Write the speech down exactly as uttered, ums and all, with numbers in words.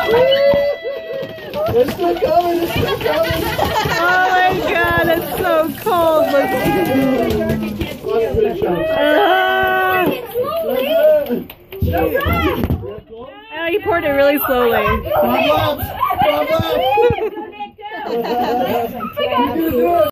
It's still coming, it's still coming. Oh my god, it's so cold. Look. Uh, oh, you poured it really slowly. Bob, Bob, Bob.